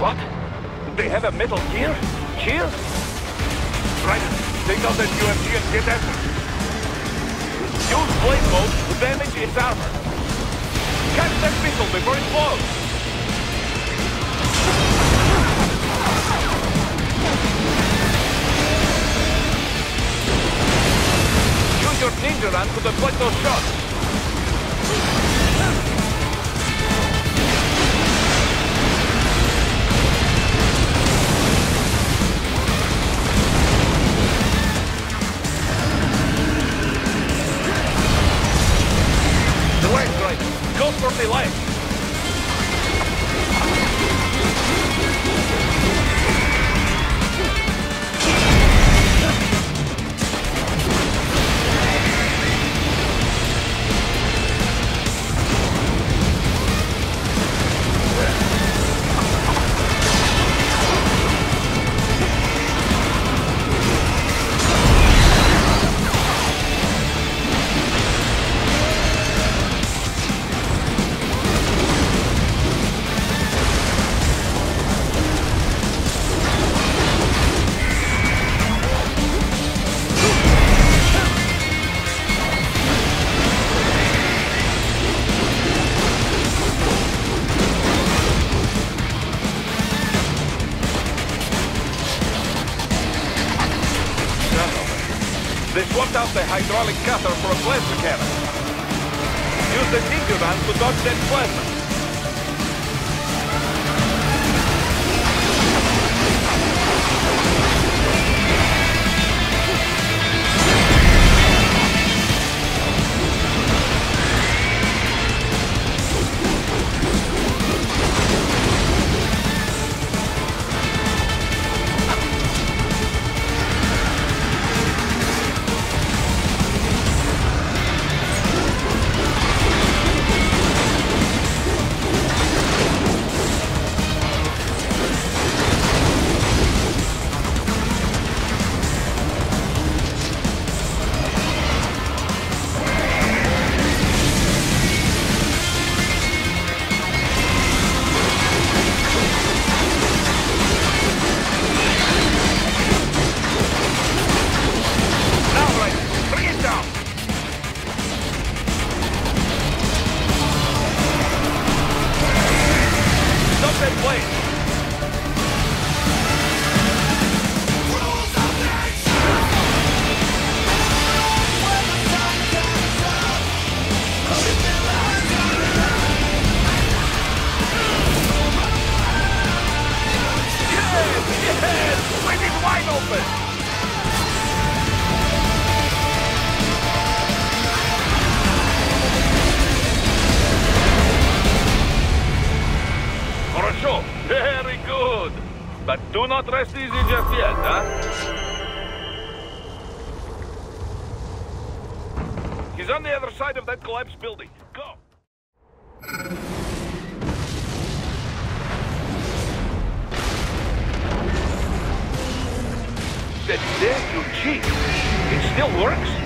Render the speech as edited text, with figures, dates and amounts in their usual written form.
What? They have a metal gear? Shield? Right. Take out that UMG and get after it. Use blade mode to damage its armor. Catch that missile before it blows. Use your ninja run to deflect those shots. Go for the leg. They swapped out the hydraulic cutter for a plasma cannon. Use the ninja run to dodge that plasma. Very good. But do not rest easy just yet, huh? He's on the other side of that collapsed building. Go! That damn new cheek. It still works?